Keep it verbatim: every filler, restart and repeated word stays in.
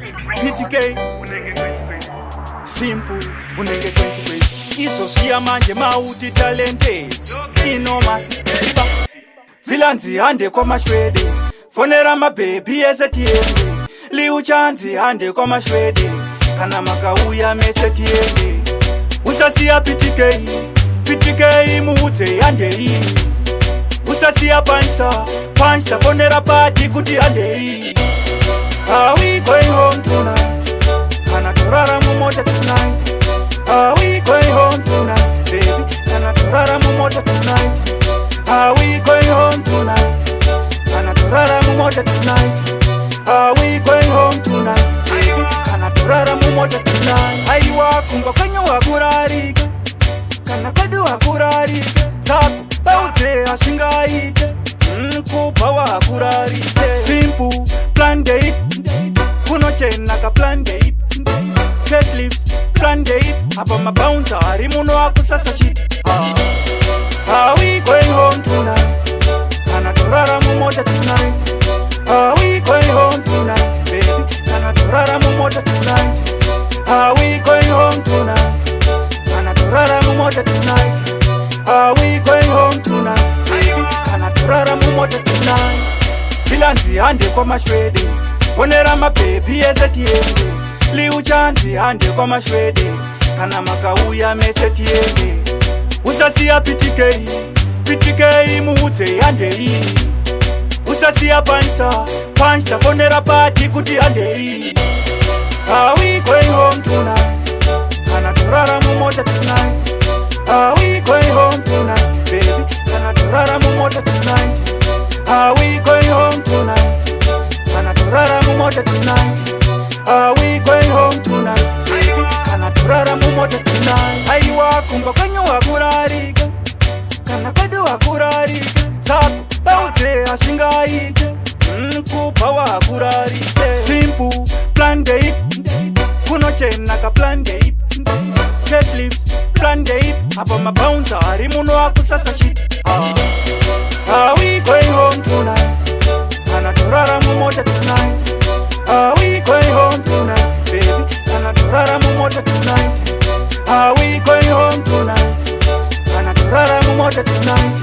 P T K simple unenge twenty ways iso siya manje mauti talented InnoMas Vilanzi hande kwa mashwede fonera mabebi ezetiende liuchanzi hande kwa mashwede kana makauya mesetiende usasiya P T K P T K muute hande hii usasiya pansta pansta fonera party kuti hande hii. Are we going home tonight? Can I Toraramumota tonight? Are we going home tonight, baby? Can I Toraramumota tonight? Are we going home tonight? Can I Toraramumota tonight? Are we going home tonight, baby? Can I Toraramumota tonight? Aiwa kunga kwenye wakurarika kana kwedu wakurarika zaku baute ashingaite mkupa wakurarika simple plan day kuno chena ka plan day facelift plan day apa mabouncer arimuno akusasa shit. Are we going home tonight? Can I Toraramumota tonight? Are we going home tonight, baby? Can I Toraramumota tonight? Are we going home tonight? Can I Toraramumota tonight? Are we going home tonight, baby? Can I Toraramumota tonight? Vilanzi hande kwa mashwede fonera mabebi ezetiende liuchanzi hande kwa mashwede kana makauya mesetiende usasiya P T K P T K muute hande hii usasiya pansta pansta fonera party kuti hande hii. Are we going home tonight? Can I Toraramumota tonight? Are we going home tonight, baby? Can I Toraramumota tonight? Are we going home tonight? Can I Toraramumota tonight? Are we going home tonight, baby? Can I Toraramumota tonight? Aiwa kunga kwenye wakurarika kana kwedu wakurarika zaku baute ashingaite mkupa wakurarika simple plan day kuno chena ka plan day facelift plan day apa mabouncer arimuno akusasa shit. Are we going home tonight? Can I Toraramumota tonight? Are we going home tonight, baby? Can I Toraramumota tonight? Are we going home tonight? Can I Toraramumota tonight?